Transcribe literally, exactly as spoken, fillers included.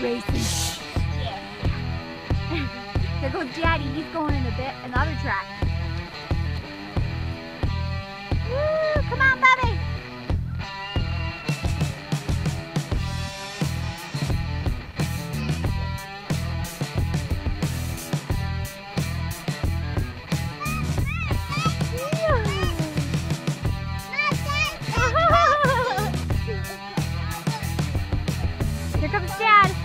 racing. There goes Daddy. He's going in a bit another track. Woo! Come on, Bubby. Here comes Dad.